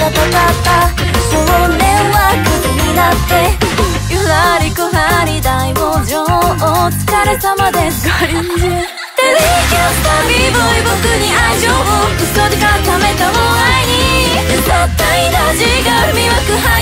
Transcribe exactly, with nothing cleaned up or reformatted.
タタタタ少年はクズになってゆらりこはり大往生お疲れ様ですガリンジテレビキャスター b ボーイ僕に愛情を嘘で固めたも愛に絶対だじが魅惑